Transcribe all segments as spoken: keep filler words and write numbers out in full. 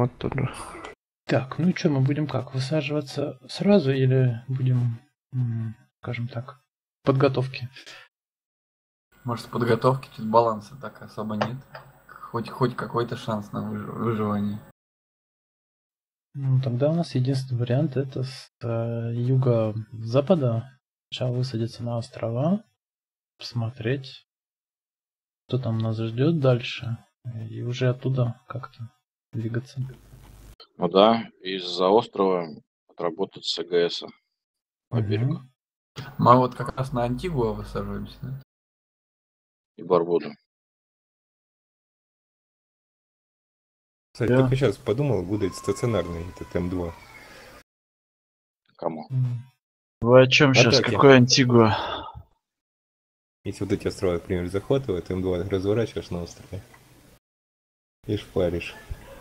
оттуда. Так, ну и что, мы будем как, высаживаться сразу или будем, м, скажем так, подготовки? Может, в подготовке чуть баланса так особо нет. Хоть, хоть какой-то шанс на выж- выживание. Ну, тогда у нас единственный вариант это с э, юго-запада. Сначала высадиться на острова, посмотреть, что там нас ждет дальше, и уже оттуда как-то двигаться. Ну да, из-за острова отработать с ЭГС по Мгм. берегу Мы вот как раз на Антигуа высаживаемся, да? и Барбуду. Кстати, Да. только сейчас подумал, будет стационарный этот эм два. Кому? М. Вы о чем сейчас? Атаки. Какой Антигуа? Если вот эти острова, например, захватывают, эм два разворачиваешь на острове и шпаришь.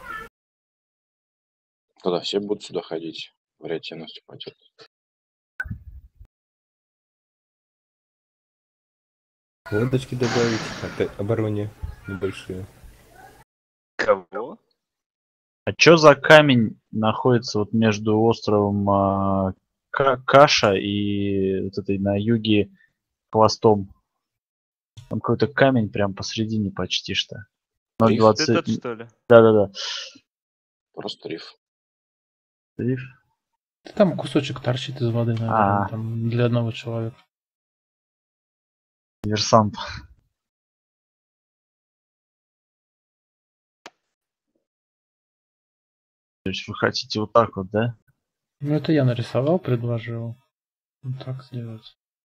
Тогда все будут сюда ходить. Вариативность упадет. Лодочки добавить, ата- обороне небольшие. Кого? А чё за камень находится вот между островом а, Ка- Каша и вот этой на юге хвостом? Там какой-то камень прям посередине почти что. Риф? ноль двадцать. Этот, что ли? Да-да-да. Просто риф. Риф? Да там кусочек торчит из воды, наверное, А. там для одного человека. Диверсант. То есть вы хотите вот так вот, да? Ну это я нарисовал, предложил. Вот так сделать.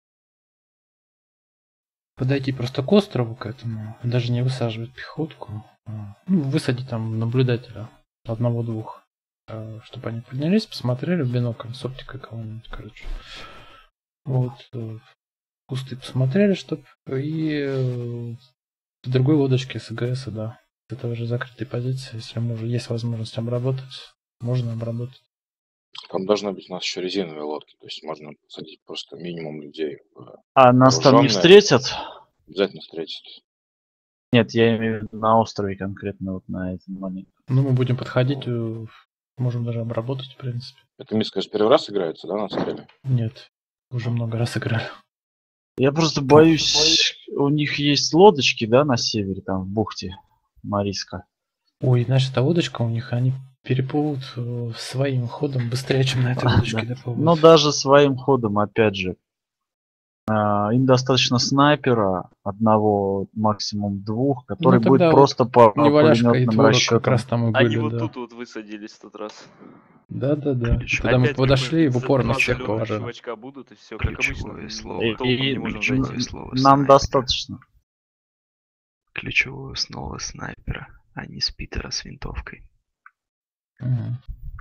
Подойти просто к острову, к этому, даже не высаживать пехотку, а, ну, высадить там наблюдателя, одного-двух, чтобы они поднялись, посмотрели в бинокль с оптикой кого-нибудь, короче. Вот, э, кусты посмотрели, чтоб, и э, в другой лодочке с ЭГС, да, это уже закрытой позиции, если можно, есть возможность обработать, можно обработать. Там должны быть у нас еще резиновые лодки. То есть можно посадить просто минимум людей. в А нас там не вооруженные. встретят? Обязательно встретить. Нет, я имею в виду на острове конкретно, вот на этом моменте. Ну, мы будем подходить, э, можем даже обработать, в принципе. Это мисс, конечно, первый раз играется, да, на стреле? Нет, уже много раз играли. Я просто боюсь, у них есть лодочки, да, на севере, там, в бухте Мариска. Ой, знаешь, эта лодочка у них, они переплывут э, своим ходом быстрее, чем на этой лодочке Да. доплывут. Но даже своим ходом, опять же, а, им достаточно снайпера, одного, максимум двух, который Ну, будет тогда просто по Неваляшка и пулеметным Творог расчетам. как раз там и Они были, вот да. тут вот высадились в тот раз. Да-да-да. Ключ- Тогда мы Опять подошли и в какой-нибудь упор на два всех залетных положили. чувачка будут, и все, как обычно. Ключевое м, слово. И, толком не и можем ключевое зайти. слово нам снайпера. достаточно. Ключевое слово снайпера, а не спитера с винтовкой. Мгм.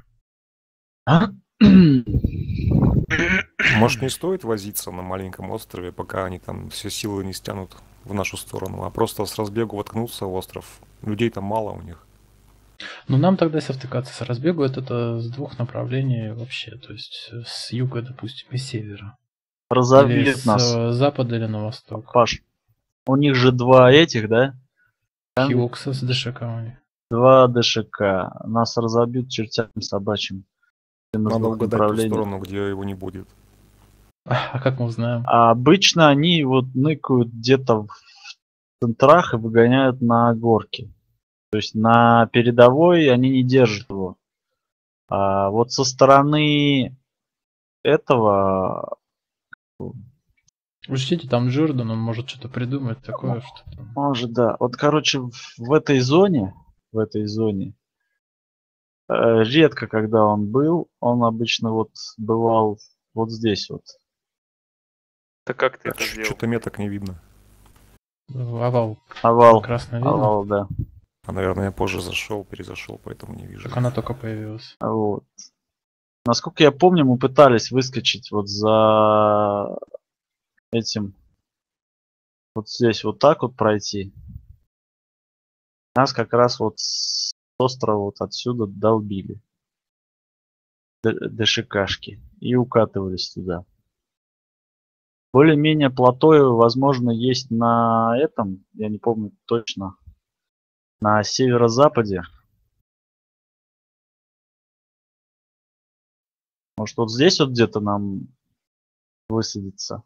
Может, не стоит возиться на маленьком острове, пока они там все силы не стянут в нашу сторону, а просто с разбегу воткнуться в остров. Людей там мало у них. Ну, нам тогда, если втыкаться с разбегу, это, это с двух направлений вообще. То есть э, с юга, допустим, и с севера. Или Разобьют с нас. э, запада или на восток. Паш, у них же два этих, да? Там Хиокса с ДШК у них. два ДШК. Нас разобьют чертям собачьим. На Надо двух угадать ту направлениях. сторону, где его не будет. А как мы узнаем? А обычно они вот ныкают где-то в центрах и выгоняют на горки. То есть на передовой они не держат его. А вот со стороны этого, Учтите, там Джордан, он может что-то придумать такое, что там. может, да. Вот, короче, в, в этой зоне, в этой зоне, э, редко, когда он был, он обычно вот бывал вот здесь вот. Так как ты это сделал? Что-то меток не видно. Овал Овал, красно видно. овал, да. А, наверное, я позже зашел, перезашел, поэтому не вижу. Так она только появилась. Вот. Насколько я помню, мы пытались выскочить вот за этим, вот здесь вот так вот пройти. Нас как раз вот с острова вот отсюда долбили. Д- ДШКшки. И укатывались туда. Более-менее плато, возможно, есть на этом, я не помню точно, на северо-западе. Может, вот здесь вот где-то нам высадиться?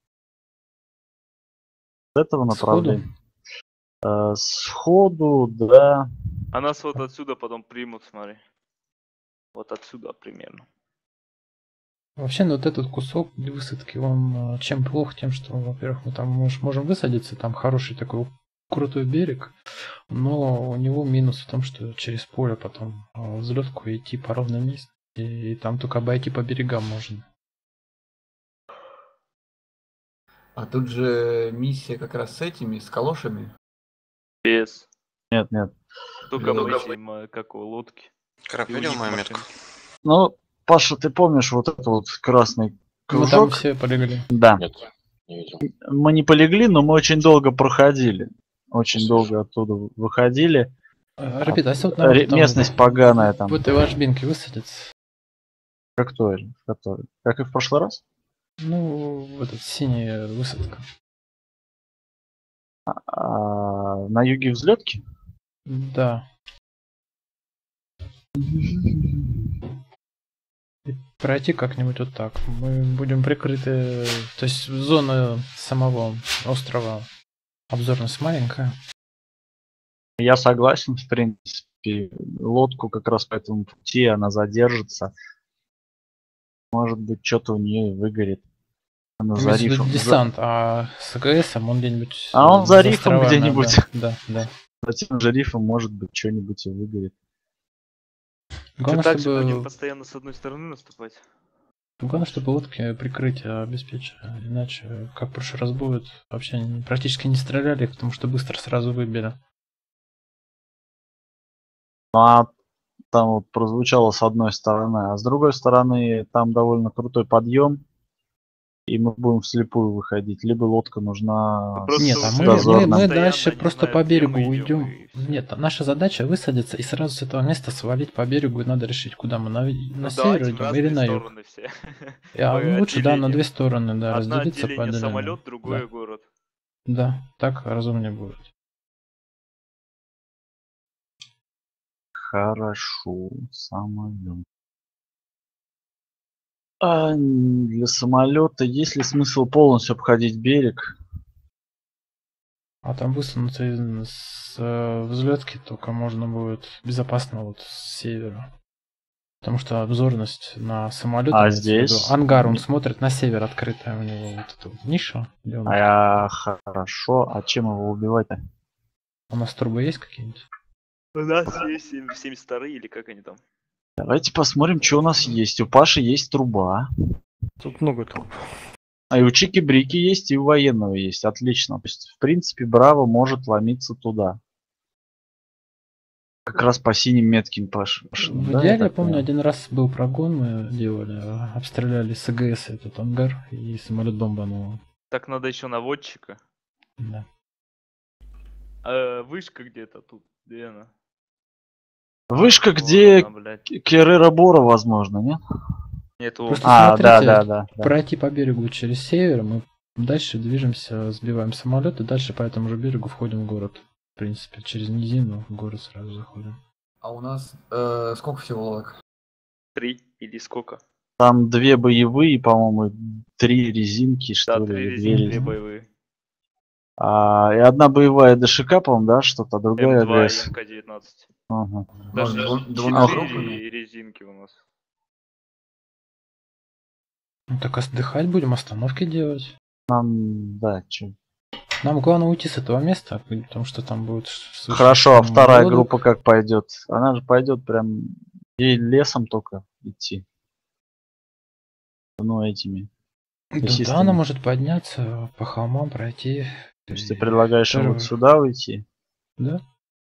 С этого Сходу? направления. Э, Сходу, да. А нас вот отсюда потом примут, смотри. Вот отсюда примерно. Вообще, ну, вот этот кусок для высадки, он э, чем плох, тем, что, во-первых, мы там мож- можем высадиться, там хороший такой крутой берег, но у него минус в том, что через поле потом э, взлетку идти по ровной местности, и там только обойти по берегам можно. А тут же миссия как раз с этими, с калошами. Без. Нет, нет. Только Только мы этим, э, как его, лодки. Краб, И у видел них мою машины. метку? Ну, Паша, ты помнишь вот этот вот красный Мы там кружок? все полегли. Да. Нет, не видел. Мы не полегли, но мы очень долго проходили. Очень Слушай. долго оттуда выходили. Э, Ребята, а если вот Ре- народ там Местность поганая там. в этой ложбинке высадится, Как то же, который? Как и в прошлый раз? ну, в этот синяя высадка. А, на юге взлетки? Да. И пройти как-нибудь вот так. Мы будем прикрыты, то есть зона самого острова обзорность маленькая. Я согласен, в принципе. Лодку как раз по этому пути, она задержится. Может быть, что-то у нее выгорит. Она за Имеется в виду рифом. за- десант, а с АГСом он где-нибудь... А он за рифом островами, где-нибудь. Да, да, да. За тем же рифом, может быть, что-нибудь и выгорит. Главное, Ты так же будем чтобы, постоянно с одной стороны наступать. главное, чтобы лодки прикрытие обеспечили. Иначе, как в прошлый раз будет, вообще они практически не стреляли, потому что быстро сразу выбили. Ну, а там вот прозвучало с одной стороны, а с другой стороны там довольно крутой подъем, и мы будем вслепую выходить. Либо лодка нужна Просто Нет, а с мы, мы, дозорным. мы Постоянно дальше не просто знают, по где берегу мы идем, уйдем. и всё. Нет, наша задача высадиться и сразу с этого места свалить по берегу, и надо решить, куда мы, на, на Ну, север давайте в идем разные или на юг. стороны все. А, По лучше, да, на отделениям. две стороны, да, Одно разделиться по отделение отделениям. самолет, другое Да. город. Да, так разумнее будет. Хорошо, самолет. А для самолета есть ли смысл полностью обходить берег? А там высунуться из- с э, взлетки только можно будет безопасно вот с севера. Потому что обзорность на самолет. А здесь? Ангар, он смотрит на север, открытая у него вот эта вот ниша. Где он... А я хорошо. А чем его убивать-то? У нас трубы есть какие-нибудь? У нас есть семьдесят вторые или как они там? Давайте посмотрим, что у нас есть. У Паши есть труба. Тут много труп. А и у Чики-Брики есть, и у военного есть. Отлично. То есть, в принципе, Браво может ломиться туда. Как раз по синим метким Паш. Паша, В да, идеале, я так помню, понял? один раз был прогон, мы делали, а, обстреляли с АГС этот ангар, и самолет бомбанул. Так надо еще наводчика. Да. А, вышка где-то тут. Где она? Вышка, Вот где она, блядь. Керрера Бора, возможно, нет? Нет, вон. Просто А, да, смотрите, да, да, да. пройти по берегу через север, мы дальше движемся, сбиваем самолет, и дальше по этому же берегу входим в город. В принципе, через низину в город сразу заходим. А у нас э, сколько всего лодок? Три или сколько? Там две боевые, по-моему, три резинки, что Да, ли, три или две резинки, две резинки. боевые. А, и одна боевая ДШК, по-моему, да, что-то, а другая М два и АГС. эм ка девятнадцать. Ага. Даже Может, дву- четыре двуногруппами? резинки у нас. Ну так отдыхать будем, остановки делать. Нам, да, чё. Нам главное уйти с этого места, потому что там будет... слышно Хорошо, а шум вторая лодок. группа как пойдет? Она же пойдет прям ей лесом только идти. Ну, этими. Да, лесистыми. да, она может подняться по холмам, пройти. То есть ты И- предлагаешь им Первый. вот сюда уйти? Да.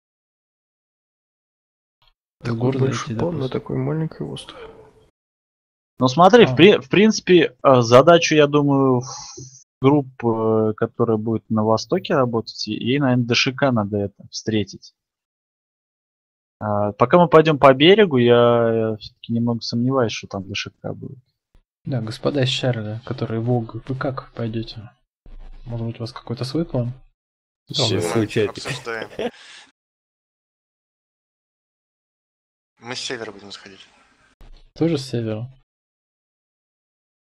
С Такой города большой идти, план на допустим. такой маленький остров. Ну смотри, в, А. при- в принципе, э, задачу, я думаю, в- группы, которая будет на востоке работать, е- ей, наверное, ДШК надо это встретить. А, пока мы пойдем по берегу, я, все-таки немного сомневаюсь, что там ДШК будет. Да, господа из Чарли, которые Волга, вы как пойдете? Может быть, у вас какой-то свой план? Да, у нас свой чатик. Обсуждаем. Мы с севера будем сходить. Тоже с севера?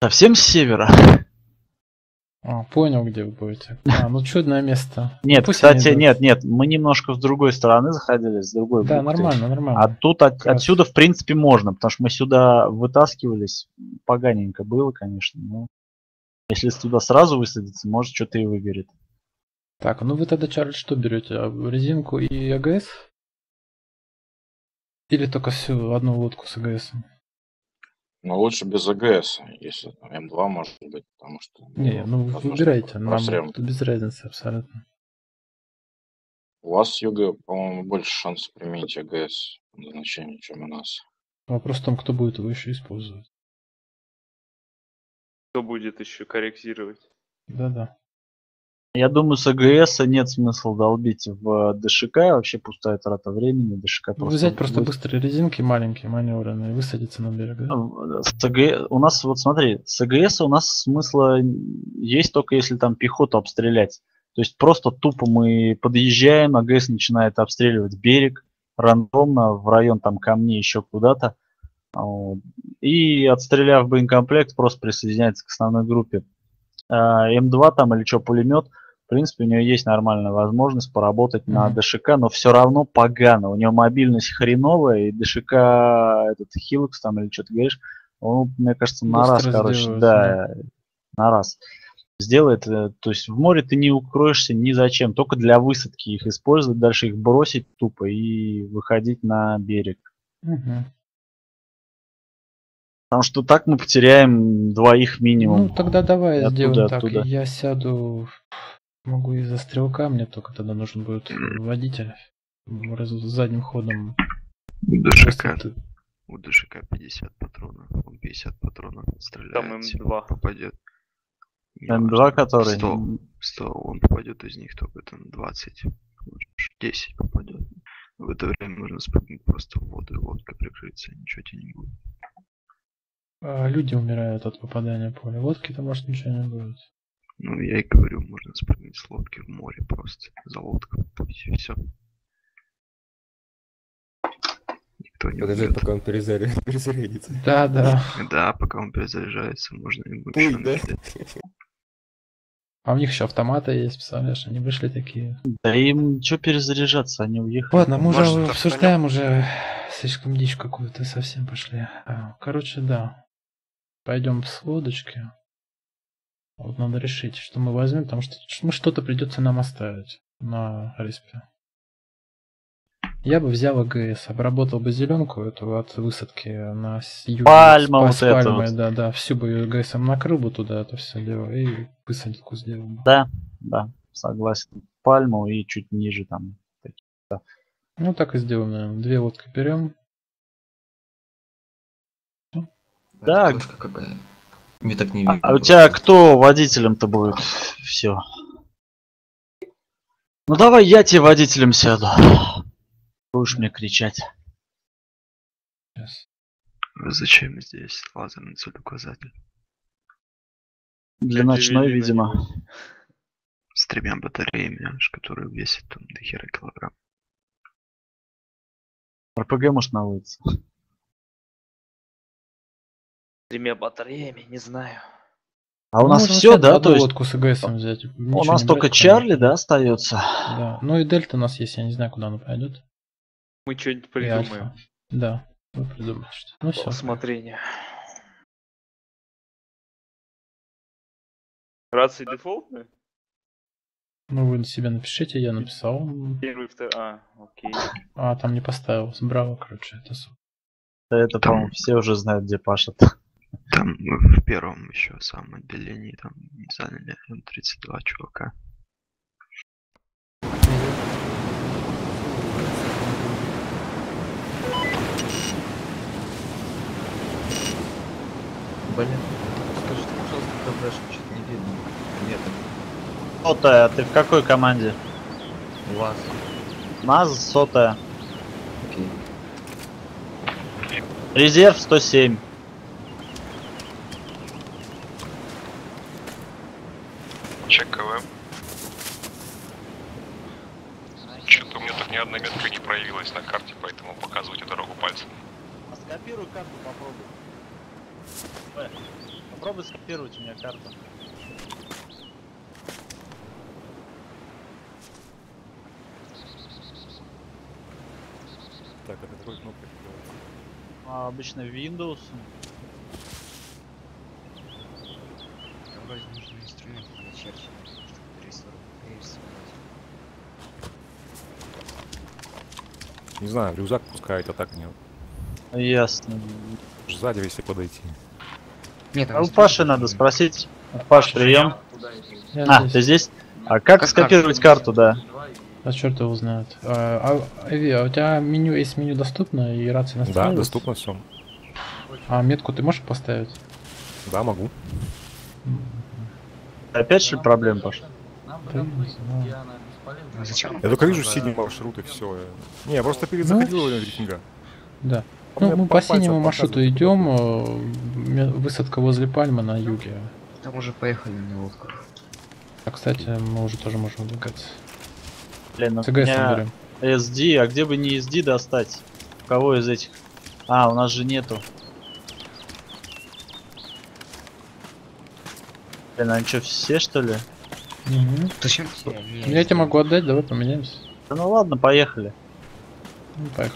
Совсем с севера? А, понял, где вы будете. А, ну чудное место. Нет, Пусть кстати, они нет, нет, мы немножко с другой стороны заходили, с другой Да, бухты. нормально, нормально. А тут от- Как раз. отсюда, в принципе, можно, потому что мы сюда вытаскивались. Поганенько было, конечно, но если туда сразу высадиться, может, что-то и выгорит. Так, ну вы тогда, Чарльз, что берете? А, резинку и АГС? Или только всю одну лодку с АГСом? Но лучше без АГС, если М два может быть, потому что... Не, ну вы возможно, выбирайте, нам прострел. тут без разницы абсолютно. У вас с юга, по-моему, больше шансов применить АГС назначение, чем у нас. Вопрос в том, кто будет его еще использовать. Кто будет еще корректировать? Да-да. Я думаю, с АГС нет смысла долбить в ДШК, вообще пустая трата времени. ДШК Ну, просто взять просто будет- быстрые резинки, маленькие, маневренные, и высадиться на берег, да? Ну, С АГС, у нас, вот смотри, с АГС у нас смысла есть только если там пехоту обстрелять. То есть просто тупо мы подъезжаем, АГС начинает обстреливать берег рандомно в район там камней еще куда-то. Вот. И отстреляв боекомплект, просто присоединяется к основной группе. А, М два там или что, пулемет, в принципе, у него есть нормальная возможность поработать на Мгм. ДШК, но все равно погано. У него мобильность хреновая, и ДШК, этот Хилкс там или что ты говоришь, он, мне кажется, на раз, Быстро короче, сделает, да, на раз сделает. э, То есть в море ты не укроешься ни зачем, только для высадки их использовать, дальше их бросить тупо и выходить на берег. Мгм. Потому что так мы потеряем двоих минимум. Ну, тогда давай И сделаем оттуда, так. оттуда. Я сяду, могу из-за стрелка, мне только тогда нужен будет водитель. Раз- задним ходом. У ДШК, Просто ты- у ДШК пятьдесят патронов. Он пятьдесят патронов стреляет. Там М два. Попадет. М два, который... сто. сто, он попадет из них только там двадцать. может, десять попадет. В это время можно спрыгнуть просто в воду, и лодка прикрыться, ничего тебе не будет. а, люди умирают от попадания в поле. Лодки-то, может, ничего не будет. Ну, я и говорю, можно спрыгнуть с лодки в море просто. За лодку путь, и все. Никто не Подождать, умрет. пока он перезаря- перезарядится. Да, да. Да, пока он перезаряжается, можно ему Ой, еще да. накидать. А у них еще автоматы есть, представляешь, они вышли такие. Да им что перезаряжаться, они уехали. Ладно, мы уже Может, обсуждаем уже слишком дичь какую-то, совсем пошли. А, короче, да. Пойдем с лодочки. Вот надо решить, что мы возьмем, потому что ну, что-то придется нам оставить на респе. Я бы взял АГС, обработал бы зеленку эту от высадки на с- юге. Пальма с- вот с эта пальмой, вот. да, да, всю бы ее АГСом накрыл бы туда это все дело и высадку сделал бы. Да, да, согласен. Пальму и чуть ниже там. Ну так и сделаем, наверное. Две лодки берем. Да. Точка какая. Мне так не А, видно. а у просто. тебя кто водителем-то будет? Все. Ну давай я тебе водителем сяду. Будешь мне кричать. Сейчас. Зачем здесь лазерный целеуказатель? Для Для ночной, Джавелина, видимо. небось. С тремя батареями, аж, которые весят там до хера килограмм. РПГ может на улице. Тремя батареями, не знаю. А у Ну, нас можно все, вообще да? одну То есть лодку с АГСом взять. у Ничего нас не только брать, Чарли, конечно. да, остается. Да. Ну и Дельта у нас есть, я не знаю, куда она пойдет. Мы что-нибудь И придумаем. Альфа. Да, вы придумаете что. Ну По все. усмотрению. Рации дефолтные? Ну вы себе напишите, я написал. Первый, второй. А, окей. А, там не поставил. Браво, короче, это супер. Это, Там- по-моему, все уже знают, где пашет. Там мы в первом еще самом отделении там заняли М тридцать два чувака. Блин, скажите, пожалуйста, КБшку что-то не видно. Нет, Сотая, ты в какой команде? у вас. Нас сотая. Окей. Резерв сто семь. Чек КВ. Что-то у меня тут ни одна метка не проявилась на карте, поэтому показывайте дорогу пальцем. А скопируй карту, попробуй. Э, Попробуй скопировать у меня карту. Так, это какой кнопкой делается? А, обычно Windows. Там вроде нужны инструменты начерчены, чтобы перерисовать. Не знаю, рюкзак пускает, а так нет. Ясно. Сзади, если подойти. Нет, там А у инструменты Паши надо нужны. спросить. Паш, прием. Я А, здесь. ты здесь? А как Как скопировать карту, да? А черт его знает. А, а, Эви, а у тебя меню, есть меню доступно и рация Да, настраивается? доступно все. А метку ты можешь поставить? Да, могу. Опять что ли проблем, Паш? Да, не знаю. А зачем? Я только вижу синий маршрут и все. Не, я просто перед Ну, заходил в брифинга. Да. А Ну, мне мы по по синему пальцам маршруту показывает, идем. э, ме- Высадка возле Пальмы на юге. Там уже поехали на лодках. А, кстати, мы уже тоже можем двигаться. Блин, у ЦГС меня берем. эс ди, а где бы не эс ди достать? У кого из этих? А, у нас же нету. Блин, они что, все что ли? Мгм. Зачем тебе? Не, Я тебе могу отдать, давай поменяемся. Да ну ладно, поехали. Ну, поехали.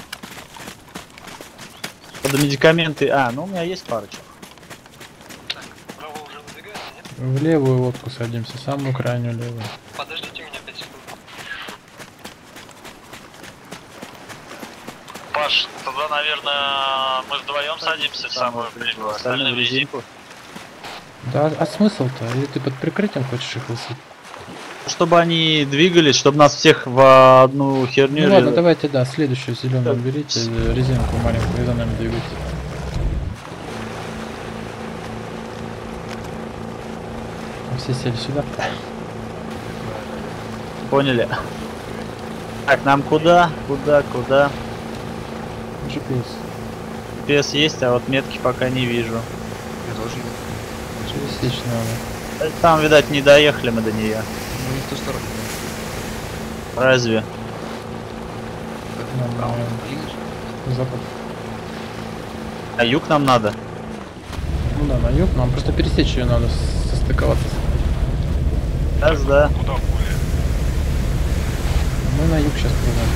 Под медикаменты. А, ну у меня есть парочка. В левую лодку садимся, самую крайнюю левую. Подождите меня пять секунд. Паш, тогда, наверное, мы вдвоем садимся в самую левую, остальные в резинку. Да, а смысл-то? Или ты под прикрытием хочешь их высадить? Чтобы они двигались, чтобы нас всех в одну херню... Ну ладно, или- давайте, да, следующую зеленую Так. берите, э, резинку маленькую, и за нами двигайте. Все сели сюда. Поняли. Так, нам куда? Куда, куда? джи пи эс. джи пи эс есть, а вот метки пока не вижу. Я должен. Пересечь надо. Э, Там, видать, не доехали мы до нее. Ну не в ту сторону. Да. Разве? Нам Право, на ближе. запад. А юг нам надо? Ну да, на юг, нам просто пересечь ее надо, с- состыковаться. Раз, да. Мы на юг сейчас плывем.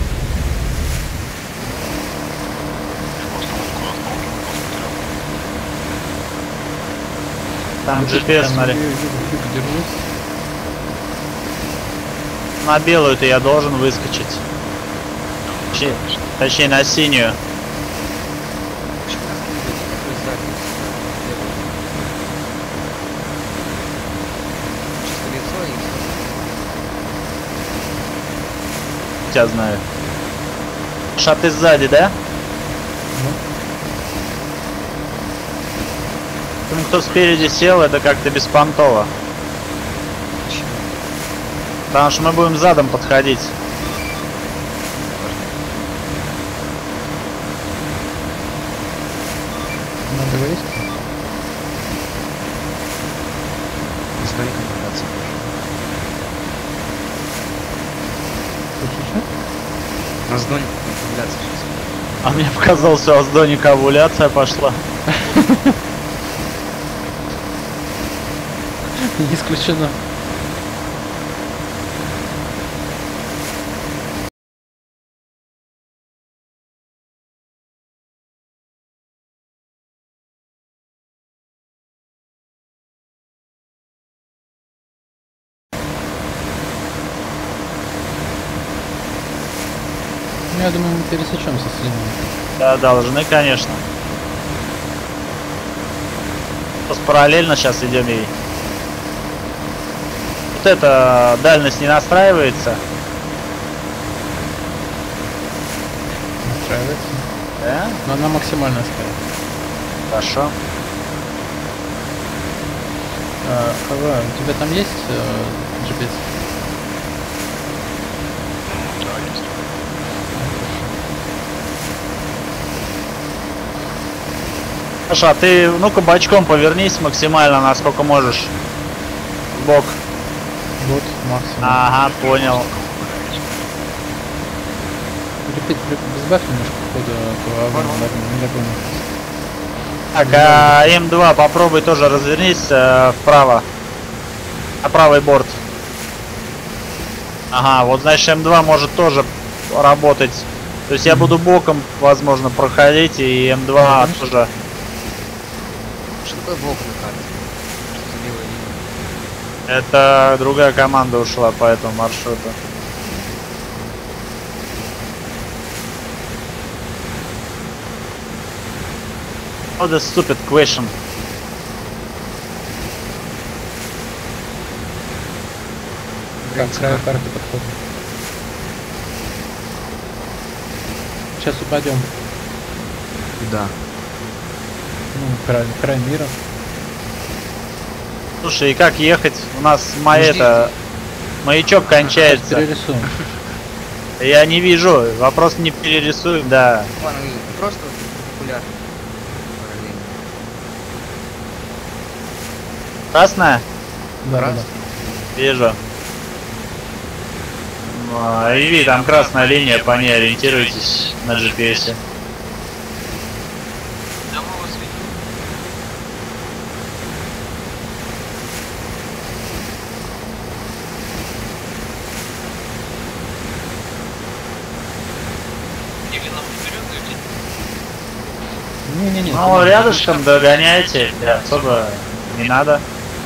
Там джи пи эс, Там смотри. юг, юг, юг, держись. На белую-то я должен выскочить. Точнее, точнее, на синюю. Почему нас не видите? Какой сзади? Левый. Чисто лицо и всё. Тебя знаю. Ша, ты сзади, да? Ну, кто спереди сел, это как-то беспонтово. Почему? Потому что мы будем задом подходить. Надо вылезть. С домиком кататься. Хочешь еще? На с домиком появляться сейчас. А мне показалось, что у вас до них овуляция пошла. Не исключено. Ну, я думаю, мы пересечемся с линией. Да, должны, конечно. Просто параллельно сейчас идем ей. Вот эта дальность не настраивается. Настраивается. Да? Но она максимально стоит. Хорошо. А, Хава, у тебя там есть э, джи пи эс? Саша, а ты ну-ка бочком повернись максимально, насколько можешь. В бок. Вот, максимум. Ага, понял. Репит, репит, сбавь немножко хода, а то авария не догонит. Так, а М два попробуй тоже развернись э, вправо. На правый борт. Ага, вот значит М два может тоже работать. То есть я буду боком, возможно, проходить, и М два Ну, тоже. Что такое бок на карте? Что за белая линия? Это другая команда ушла по этому маршруту. What a stupid question. Как к краю карты подходим. Сейчас упадем. Да. Ну, край, край мира. Слушай, и как ехать? У нас моя Ну, жди, это маячок Сейчас кончается. перерисуем. Я не вижу. Вопрос не перерисуем, да. Ладно, просто популярно. Параллельно. Красная? Да, да, да. Красный. Вижу. А, Иви, там красная линия, по ней ориентируйтесь на джи пи эс. Не-не-не. Ну, рядышком догоняйте, да, особо не надо.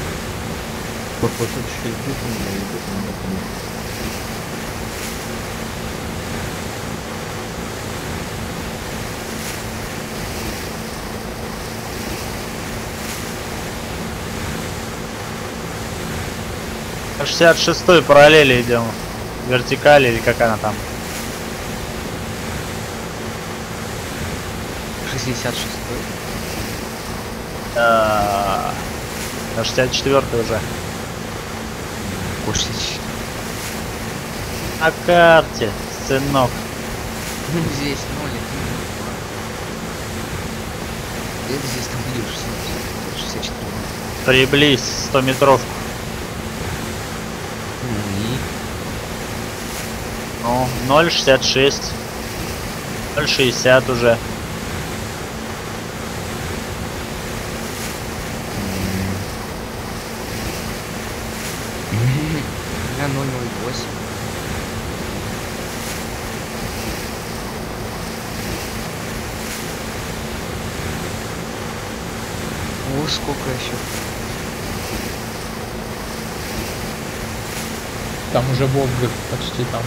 шестьдесят шестой параллели идем. Вертикали или как она там. шестьдесят шестой. А, На шестьдесят четвёртый уже. Кош шестьдесят четыре. На карте, сынок. Ну, здесь ноль, один, два. Где-то здесь там видишь шестьдесят четыре. Приблизь сто метров. Ну и... Ну, ноль шестьдесят шесть. ноль шестьдесят уже. У меня ноль ноль восемь. О, сколько еще? Там уже Бог почти там.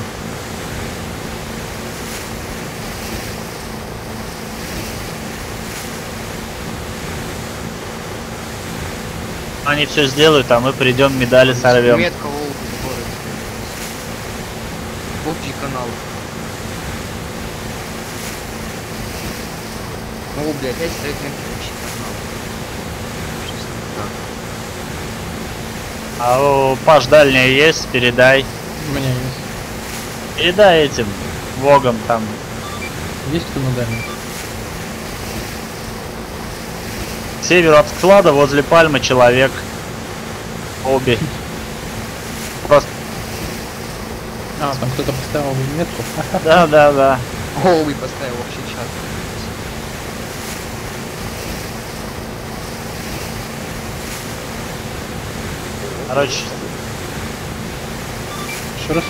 Они все сделают, а мы придем, медали сорвем. Метка Волга в городе. Общий канал. Ну, блядь, опять стоит метка общий канал. Что с ним так? А у Паш дальняя есть, передай. У меня есть. Передай этим Вогам там. Есть кто на дальнем? К северу от склада возле пальмы человек. Обе. Просто. А, там кто-то поставил метку. Да, да, да. Голый поставил общий чат. Короче, Еще раз.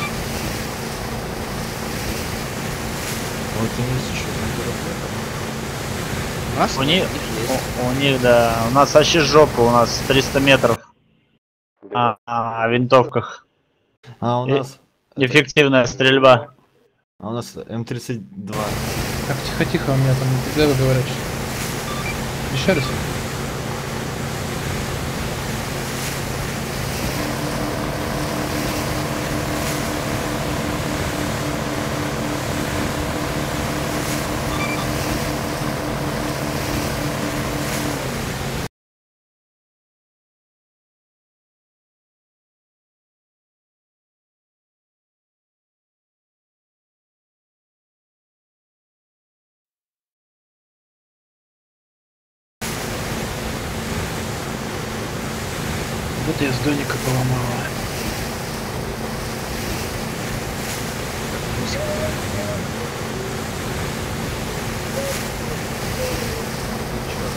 Вот и еще У нас у них, есть. у, у них, да, у нас вообще жопа, у нас триста метров. А, а, о винтовках. А у И- нас... Эффективная стрельба. А у нас М тридцать два. Так, тихо-тихо, у меня там где говорят. Еще раз. Вот я с Доника поломала.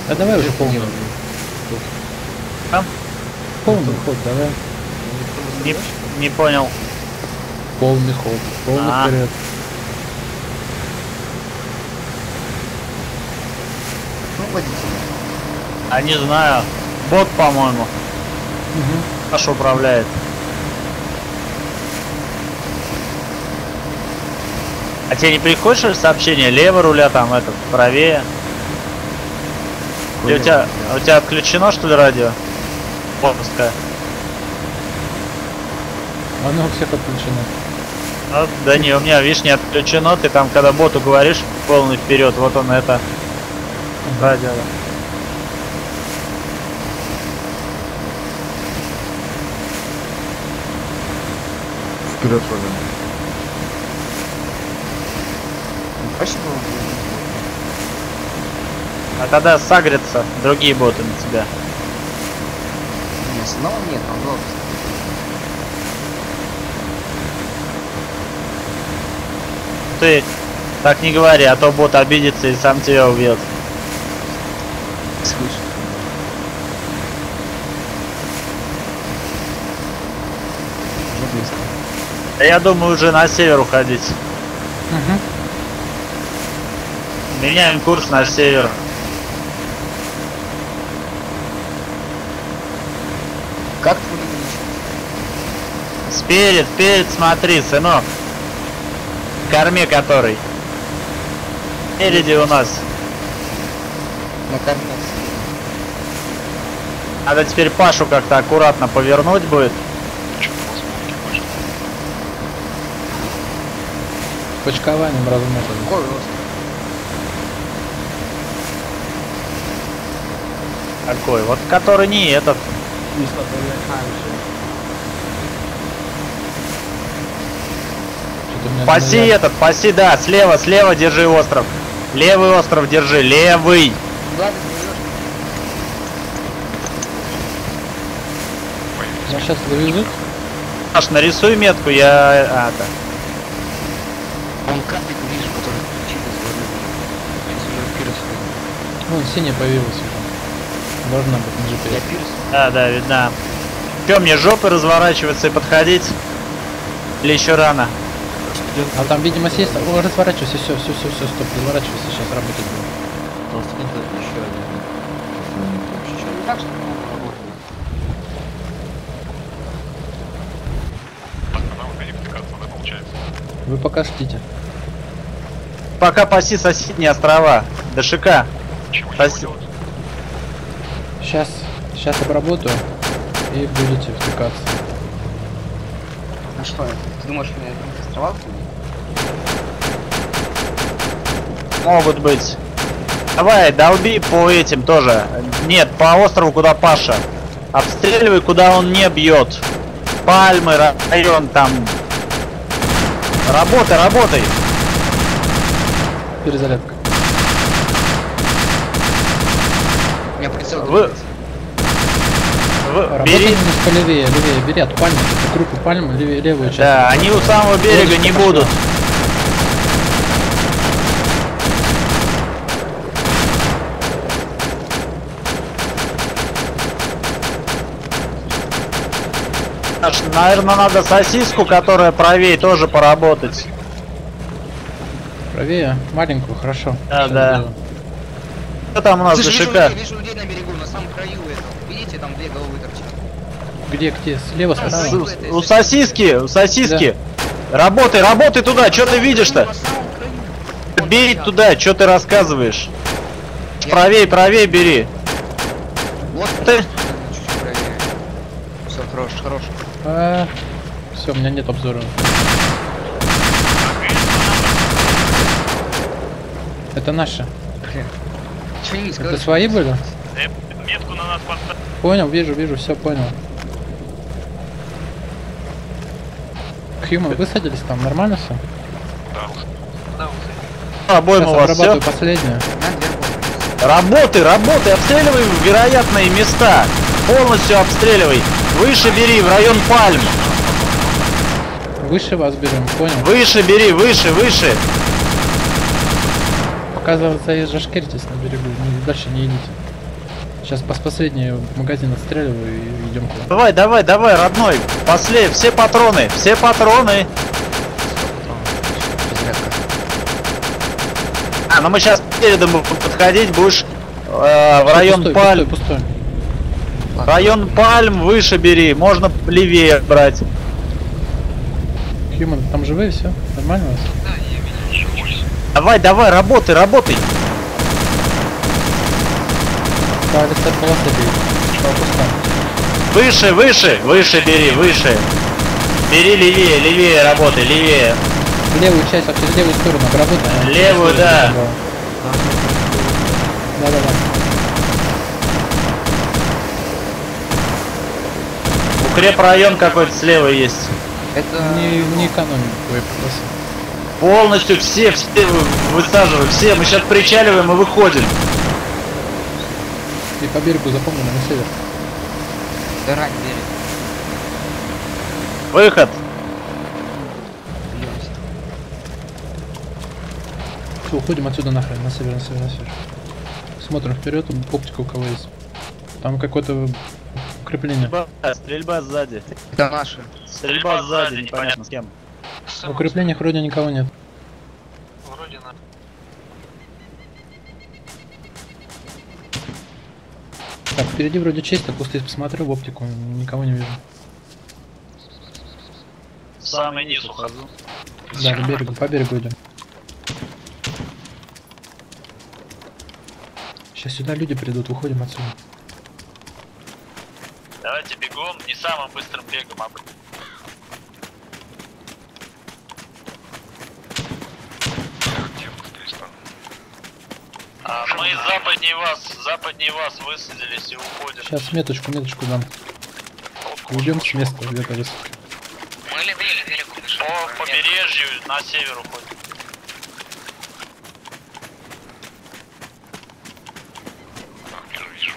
А давай уже полный. Там? Полный ход, давай. Не, не понял. Полный ход. Полный А. вперед. Ну, водитель. А не знаю. Бот, по-моему. Угу. Хорошо управляет. А тебе не приходит что ли, сообщение? Лево руля там, этот, правее? Или у тебя, у тебя отключено что ли радио? Бонусское. Оно у всех отключено. Ну, да не, у меня, видишь, не отключено. Ты там, когда боту говоришь полный вперед, вот он это. Радио. Вперед уже. Спасибо. А тогда сагрятся другие боты на тебя. Нет, снова нет, он долго. Ты так не говори, а то бот обидится и сам тебя убьет. Слышь. Уже близко. Да я думаю уже на север уходить. Угу. Меняем курс на север. Как твой линейчик? Сперед, вперед смотри, сынок. В корме который. Спереди у нас. На корме. Надо теперь Пашу как-то аккуратно повернуть будет. Почкованием размотано. Какой рост? Какой? Вот который не этот. Что-то у меня Паси навяз- этот, паси, да, слева, слева держи остров. Левый остров держи, левый. Ладно, берешь. Нас сейчас довезут. Паш, нарисуй метку, я... А, да. Он капик вижу, который включил из воды. Сейчас уже пирс. Вон синяя появилась уже. Должна быть на джи пи Я эс. пирс. Да, да, видно. Че, мне жопой разворачиваться и подходить? Или еще рано? А там видимость есть. О, разворачивайся, все, все, все, все, стоп, разворачивайся, сейчас работать будет. Просто это еще один. Не так, что работает. Вы пока ждите. Пока паси соседние острова. ДШК. Соси- Сейчас, сейчас обработаю и будете втыкаться. А что это? Ты думаешь, у меня острова? Могут быть. Давай, долби по этим тоже. Нет, по острову, куда Паша. Обстреливай, куда он не бьет. Пальмы, район там. Работай, работай. Перезарядка. У меня прицел. Вы... Вы... Работай Бери. немножко левее, левее, бери от пальмы, эту группу пальмы, левее, левую часть. Да, они у самого берега не будут. Наверное, надо сосиску, которая правее, тоже поработать. Правее, маленькую, хорошо. Да, Сейчас да. сделаю. Что там у нас Слушай, вижу ДШК? людей, вижу людей на берегу, на самом краю этого. Видите, там две головы торчат. Где, где? Слева, Там справа? с- У сосиски, у сосиски. Работай, работай туда, что ты видишь-то? На самом краю. Бери Вот, туда, что ты рассказываешь? Я- Правее, правее бери. Вот Ты- чуть-чуть правее. Все, хорош, хорош. А, все, у меня нет обзора. Это наши. Чего не Это сказать? свои были? Метку на нас поставь. Понял, вижу, вижу, все понял. Хьюман, высадились там, нормально все? Обойму Сейчас у вас все. обрабатываю последнюю. На две головы. Работай, работай, обстреливай вероятные места. Полностью обстреливай. Выше бери, в район пальм. Выше вас берем, понял? Выше бери, выше, выше. Оказывается, и зашкеритесь на берегу, не- дальше не идите. Сейчас по последний магазин отстреливаю и идем к вам. Давай, давай, давай, родной. После, все патроны, все патроны. А, ну мы сейчас передом будем подходить, будешь э, в район Пустой, пальм. пустой, пустой. Район пальм выше бери, можно левее брать. Хьюман, там живые, все? Нормально у вас? Давай, давай, работай, работай. Да, листать полосы бей. По кустам. Выше, выше, выше бери, выше. Бери левее, левее работай, левее. Левую часть, вообще левую сторону обработай. Левую, да. Да, да, да. Укреп район какой-то слева есть. Это Не, не экономим боеприпасы. Полностью все, все высаживаем, все. Мы сейчас причаливаем и выходим. И по берегу запомнили на север. Дырань берег. Выход. Бьемся. Все, уходим отсюда нахрен, на север, на север, на север. Смотрим вперед, оптика у кого есть. Там какое-то укрепление. Стрельба, стрельба сзади. Это наши. Стрельба сзади, непонятно с кем. В укреплениях вроде никого нет. Вроде на... Так, впереди вроде чисто, кусты посмотрю в оптику, никого не вижу. Самый низ ухожу. Да, по берегу, по берегу идем. Сейчас сюда люди придут, уходим отсюда. Давайте бегом, не самым быстрым бегом, а... А мы западнее вас, западнее вас высадились и уходим. Сейчас меточку, меточку дам. Уйдем с места, где-то высадки. Мы левее берегу бежим. По побережью на север уходим. Вижу, вижу.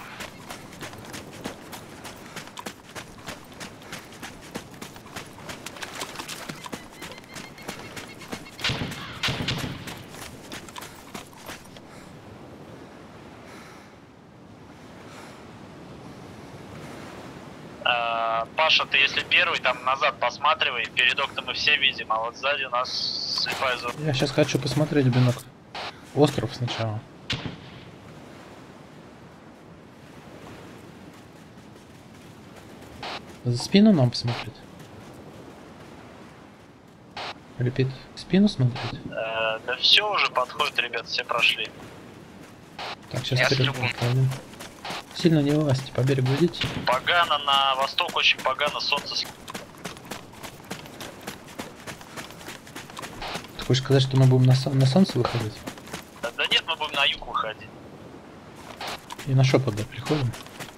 Паша, ты если первый, там назад посматривай, передок-то мы все видим, а вот сзади у нас слепая зона. Я сейчас хочу посмотреть в бинокль. Остров сначала. За спину нам посмотреть? Репит. Спину смотреть? Э, да все уже подходит, ребят, все прошли. Так, сейчас Я вперед стрелку. пойдем. Сильно не вылазьте, по берегу идите. Погано на восток, очень погано, солнце. с- Ты хочешь сказать, что мы будем на, сон- на солнце выходить? Да, да нет, мы будем на юг выходить. И на шепот, да, приходим?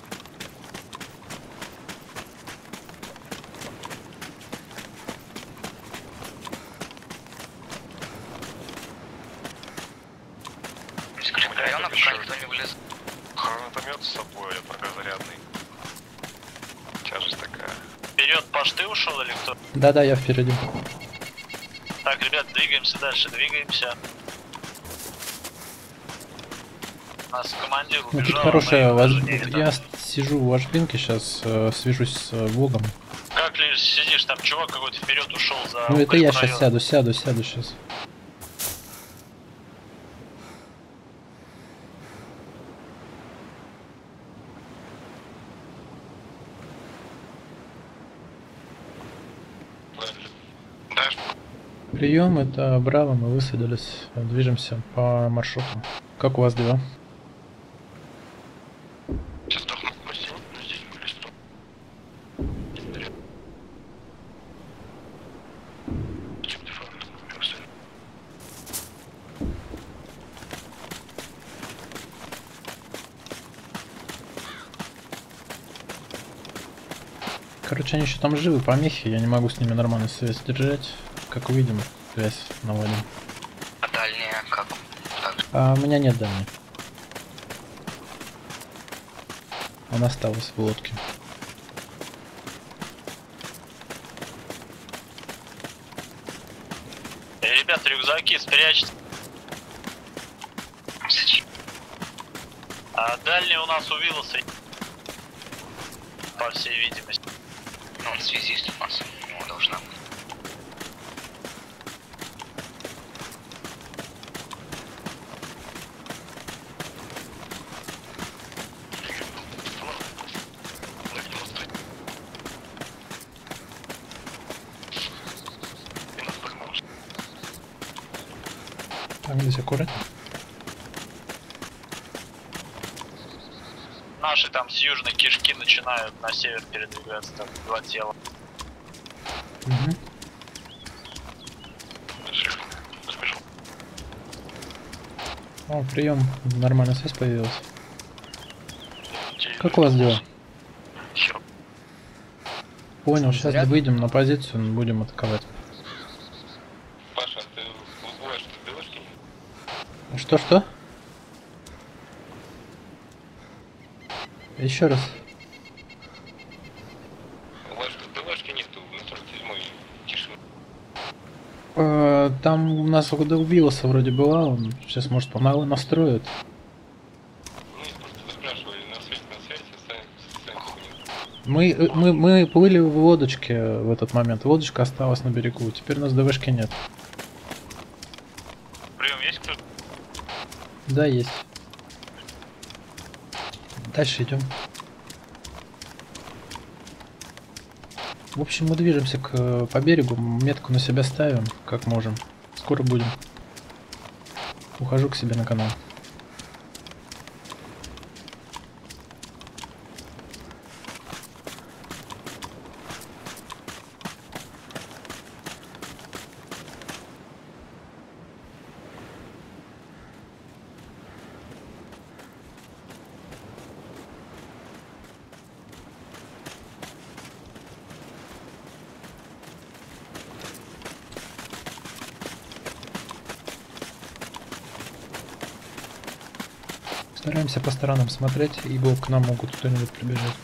Из Района пока никто не влез. Гранатомет с собой, пока зарядный. Тяжесть такая. Вперед, Паш, ты ушел или кто? Да-да, я впереди. Так, ребят, двигаемся дальше, двигаемся. У нас командир Ну, убежал, тут а хорошая мы воз... даже не видно. Я сижу в Ашбинке, сейчас э, свяжусь с э, Богом. Как лишь сидишь, там чувак какой-то вперед ушел за... Ну это я укреп сейчас район. сяду, сяду, сяду сейчас. Дашь? Прием, это Браво, мы высадились, движемся по маршруту. Как у вас дела? Сейчас сдохну. Спасибо. Здесь листу. Короче, они еще там живы, помехи, я не могу с ними нормально связь держать. Как увидим, связь наводим. А дальняя как? Так. А у меня нет дальней. Она осталась в лодке. Э, Ребят, рюкзаки спрячьте. А дальний у нас у Виллоса, по всей видимости. Ну, он связист у нас, у него должна быть. Так, здесь аккуратно. Наши там с южной кишки начинают на север передвигаться, там два тела. Угу. О, прием. Нормальная связь появилась. Как у вас дела? Понял, сейчас Заряд? выйдем на позицию, будем атаковать. Паша, ты забываешь, что белочки? Что-что? Еще раз. У вас белочки нету, на сорок седьмой тишина. Э, Там у нас когда убился вроде была, он сейчас может помало настроит. Ну, и просто спрашивали на связь, на связь, а сами, сами хуйня. Мы, э, мы, мы плыли в лодочке в этот момент. Лодочка осталась на берегу. Теперь у нас ДВшки нет. Прием есть кто? Да, есть. Дальше идем. В общем, мы движемся к, по берегу, метку на себя ставим, как можем. Скоро будем. Ухожу к себе на канал. Стараемся по сторонам смотреть, ибо к нам могут кто-нибудь прибежать.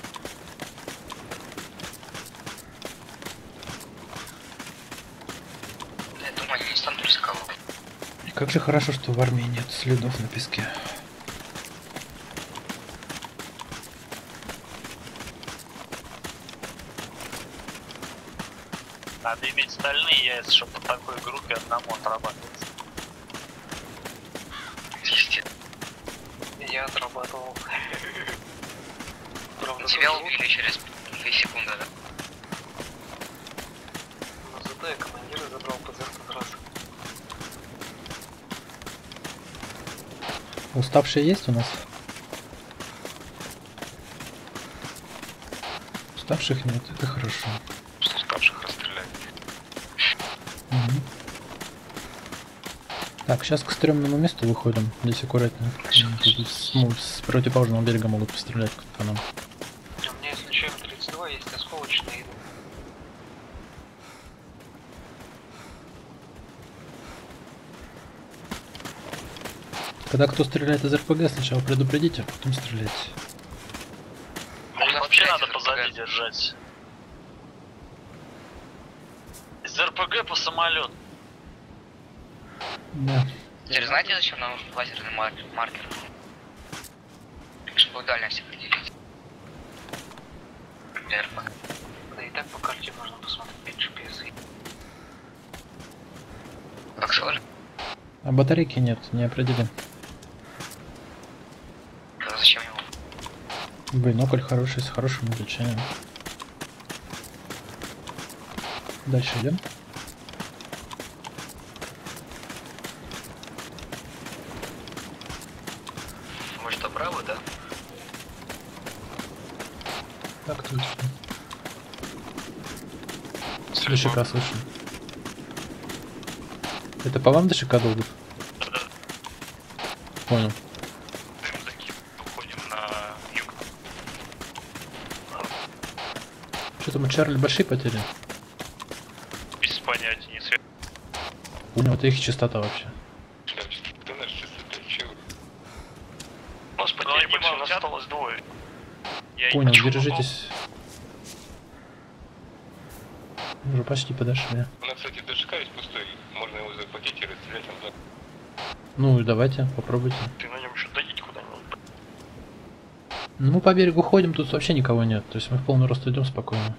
Я думаю, они не станут рисковать. И как же хорошо, что в армии нет следов на песке. Надо иметь стальные яйца, чтобы по такой группе одному отрабатывать. Я отрабатывал. Тебя убили через две секунды, да? Но зато я командира забрал под раз. Уставшие есть у нас? Уставших нет, это хорошо. Уставших расстреляют. Угу. Так, сейчас к стрёмному месту выходим. Здесь аккуратно. Тут с, ну, с противоположного берега могут пострелять по нам. У меня есть ЧМ тридцать два, есть осколочные. Когда кто стреляет из РПГ, сначала предупредите, а потом стреляйте. Их вообще надо позади держать. Из РПГ по самолету. Да. Теперь знаете, зачем нам нужен лазерный мар маркер? Чтобы дальность определить. Для РПГ. Да и так по карте можно посмотреть джи пи эс. Как сложно? А батарейки нет, не определим. А зачем его? Бинокль хороший, с хорошим изучением. Дальше идем. Мы что, правы, да? Так точно. ДШК слышим. Это по вам ДШК долбит? Понял. Уходим на юг. Что там у Чарли большие потери? Без понятия, не свет. Понял, это их частота вообще. Ты наш частота, чего? У нас потери большие, нас осталось двое. Я Понял, хочу держитесь. Уже почти подошли. У нас, кстати, ДШК есть пустой. Можно его захватить и расстрелять назад. Ну, давайте, попробуйте. Ты на нем еще доедь куда-нибудь. Ну, мы по берегу ходим, тут вообще никого нет. То есть мы в полный рост идем спокойно.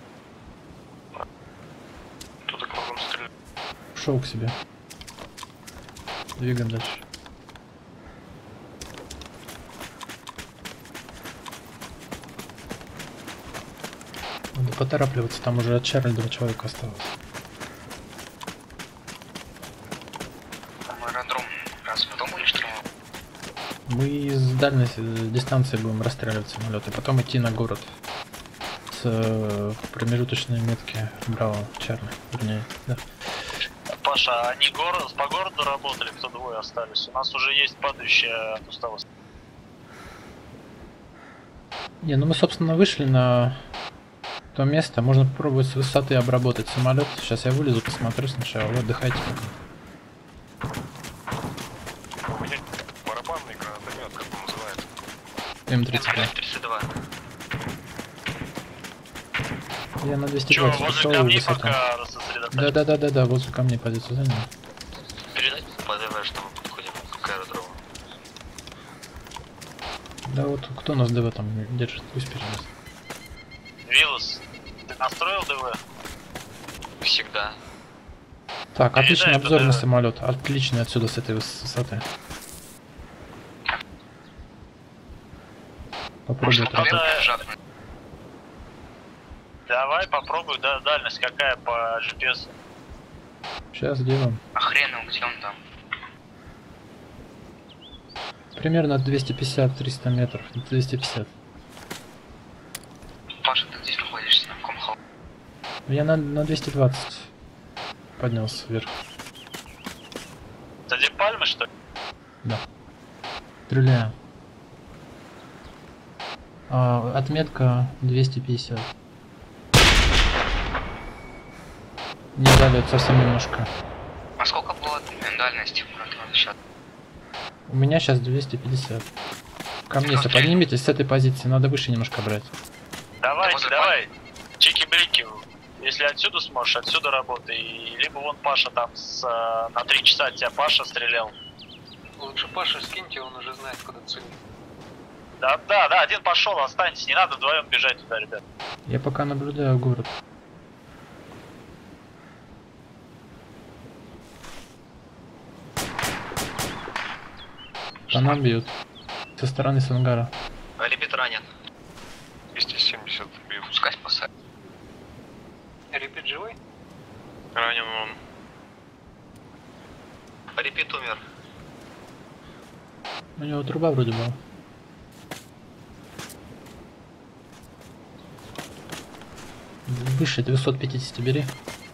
Тут кругом стреляют. Шел к себе. Двигаем дальше. Надо поторапливаться, там уже от Чарли два человека осталось. Там аэродром. Раз потом будешь штурмовать? Мы из дальней э, дистанции будем расстреливать самолеты, потом идти на город с э, промежуточной метки Браво, Чарли, вернее, да. Паша, они город, по городу работали, кто двое остались? У нас уже есть падающая от усталости. Не, ну мы собственно вышли на то место, можно попробовать с высоты обработать самолет. Сейчас я вылезу, посмотрю сначала, вы отдыхайте пока. У меня барабанный гранатомет, как он называется? эм тридцать два. тридцать два. Я на двести Чё, двадцать возле пошел камней высоту. пока рассосредоточен? Да, да, да, да, да, возле камней позицию занял. Передать по ДВ, что мы подходим к аэродрому. Да вот кто у нас ДВ там держит, пусть передаст. Вилус, ты настроил ДВ? Всегда. Так, Передай отличный это обзор на ДВ. самолет, отличный отсюда с этой высоты. Попробуй Может, это. поверх жахнуть? Давай попробуй, да, дальность какая по джи пи эс. Сейчас делаем. А хрен его, где он там? Примерно двести пятьдесят — триста метров. двести пятьдесят. Паша, ты здесь находишься, на каком холме? Я на, на двести двадцать поднялся вверх. Это где пальмы, что ли? Да. Стреляю. А, отметка двести пятьдесят. Не дали совсем немножко. А сколько было дальности? Сейчас. У меня сейчас двести пятьдесят. Ко мне, если Окей. подниметесь с этой позиции, надо выше немножко брать. Давайте, возле давай. Чики-брики. Если отсюда сможешь, отсюда работай. И либо вон Паша там с, э, на три часа тебя Паша стрелял. Лучше Паша скиньте, он уже знает, куда целить. Да, да, да, один пошел, останьтесь, не надо вдвоем бежать туда, ребят. Я пока наблюдаю город. По нам бьют. Со стороны Сангара. Репит ранен. двести семьдесят бив. Пускай спасает. Репит живой? Ранен он. Репит умер. У него труба вроде была. Выше двести пятьдесят бери.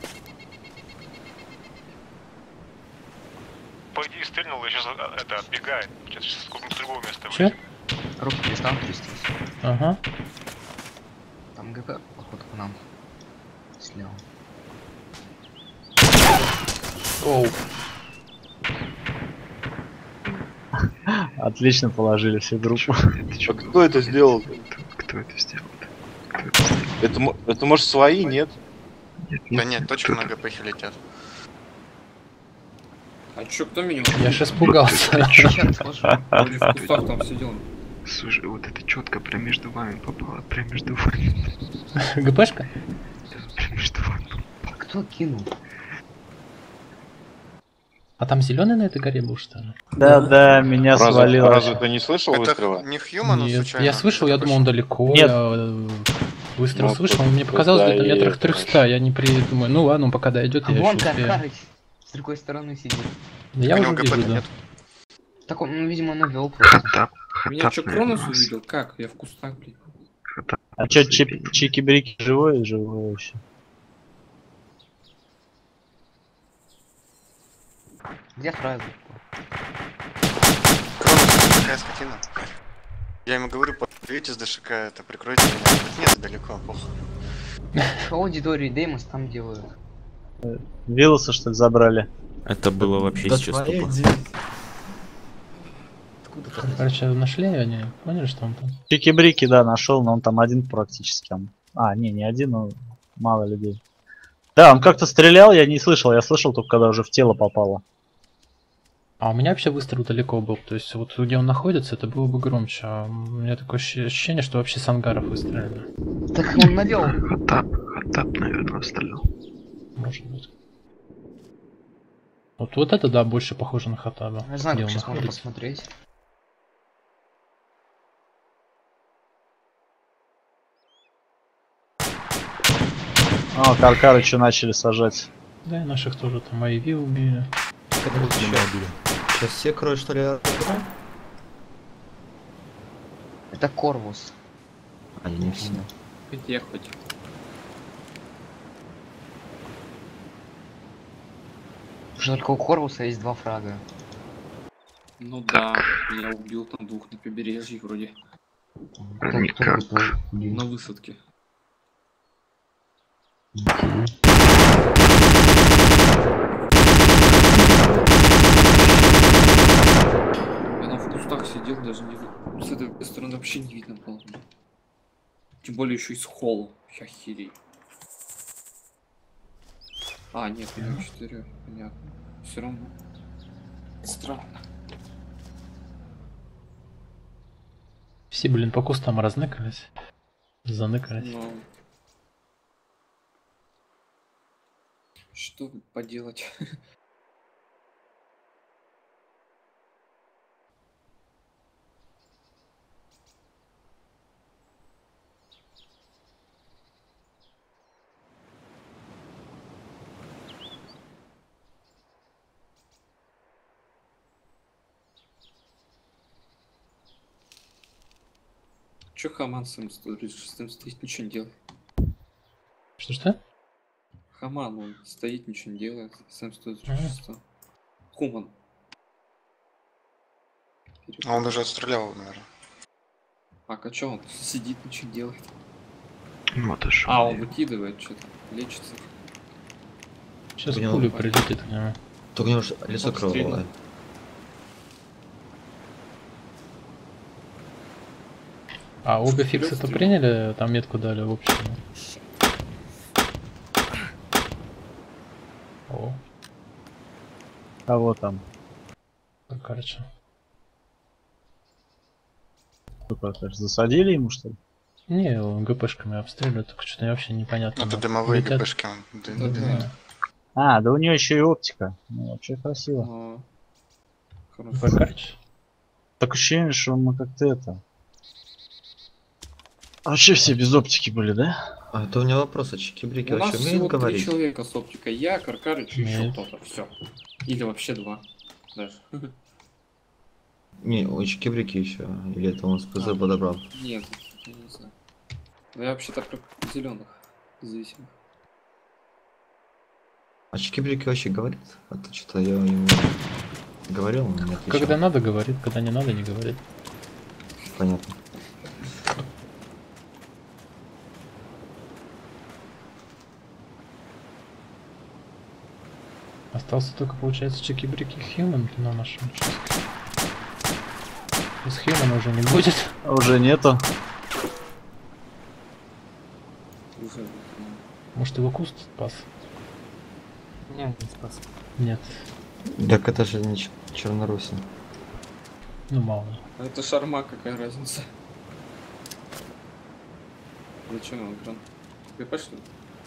По идее стрельнул и сейчас это отбегает. Сейчас с другого места Че? Рубки там трястись. Ага. Там ГП, походу, к нам. Слева. Оу. Отлично положили все группы. А кто это сделал? Кто это сделал? Это, мо- это может свои, нет? Да нет, точно на ГПХ летят. А чё, кто меня? Я ж испугался. Вроде в кустах там сидел. Слушай, вот это четко прям между вами попало, прям между вами. ГПшка? Прям между вами. Кто кинул? А там зеленый на этой горе был, что ли? Да, да, меня Разве- свалило. разве ты не слышал Это выстрела? не Хьюман, Нет, случайно? я слышал, я думал, он далеко. Нет. Я э, выстрел Ну, слышал, тут- мне тут показалось да, где-то и метрах это, трехста. Я не придумаю. Ну ладно, он пока дойдет, А я вон еще успею. Каркарыч с другой стороны сидит. Да я У уже него вижу, ГП да. нет. Так он, ну, видимо, навел просто. Хатап, Меня хатап, чё, наверное, Кронос у вас. увидел? Как? Я в кустах, блин. Хатап, А чё, заебись. чип- чики-брики живой? Живой вообще. Где вторая Кронос, такая скотина. Я ему говорю, подведите с ДШК, это прикройте меня. Он говорит, нет, далеко, похуй. По аудитории Деймос там делают. Вилоса, что ли, забрали? Это было вообще сейчас тупо. Короче, нашли, они поняли, что он там? Чики-брики, да, нашел, но он там один практически. Он- А, не, не один, но мало людей. Да, он как-то стрелял, я не слышал, я слышал только когда уже в тело попало. А у меня вообще выстрел далеко был. То есть вот где он находится, это было бы громче. А у меня такое ощущ- ощущение, что вообще с ангаров выстрелили. Так он навел. Хаттаб, Хаттаб, наверное, стрелял. Может быть. Вот, вот это, да, больше похоже на Хаттаба. Не знаю, где как он сейчас можно находится. посмотреть. А, Каркарыча начали сажать. Да, и наших тоже там ай ви убили. Сейчас все кроют, что ли, аэродром? Это Корвус. А, не все. Где хоть? Уже только у Корвуса есть два фрага. Ну да, я убил там двух на побережье вроде. Никак. На высадке. Я там в кустах сидел, даже не ви- с этой стороны вообще не видно было. Тем более еще и с холла. Охереть. А, нет, у него четыре, понятно. Все равно. Странно. Все, блин, по кустам разныкались. Заныкались. Но... Что поделать? Чё Хаман с тем стоит, ничего не делает? Что-что? Хаман, он стоит, ничего не делает. Сам стоит Ага. что? Хуман. А он уже отстрелял, наверное. А чё он сидит, ничего не делает? Ну это ж. А, он выкидывает что-то, лечится. Сейчас У него- пуля прилетит к нему. Только у него ж лицо Обстрелянный. кровавое. А оба фикса-то приняли, там метку дали в общем. О, Кого там? короче. Что, Каркарыч, засадили ему, что ли? Не, он ГПшками обстреливает, только что-то вообще непонятно. Это дымовые Летят. ГПшки. он ды- Да, дымит. да. А, да у нее еще и оптика. Ну, вообще красиво. А, хорошо. Каркарыч? Так ощущение, что мы как-то это... А вообще все без оптики были, да? А это у меня вопрос, а чики-брики У нас вообще всего умеют три говорить? человека с оптикой. Я, Каркарыч и еще Нет. кто-то. Все. Или вообще два. Даже. Не, у чики-брики еще. Или это он с ПЗ подобрал? Нет, я не знаю. Ну, я вообще-то про зеленых зависимых. А чики-брики вообще говорит? А то что-то я ему говорил, он не отвечал. Когда надо, говорит, когда не надо, не говорит. Понятно. Остался только, получается, чики-брики Хьюман на нашем участке. Из Хьюмана уже не будет. Уже нету. Уже, Может, его куст спас? Нет, не спас. Нет. Так это же не Ч- Чернорусин. Ну, мало ли. А это шарма, какая разница? Зачем он экран? ГП что ли?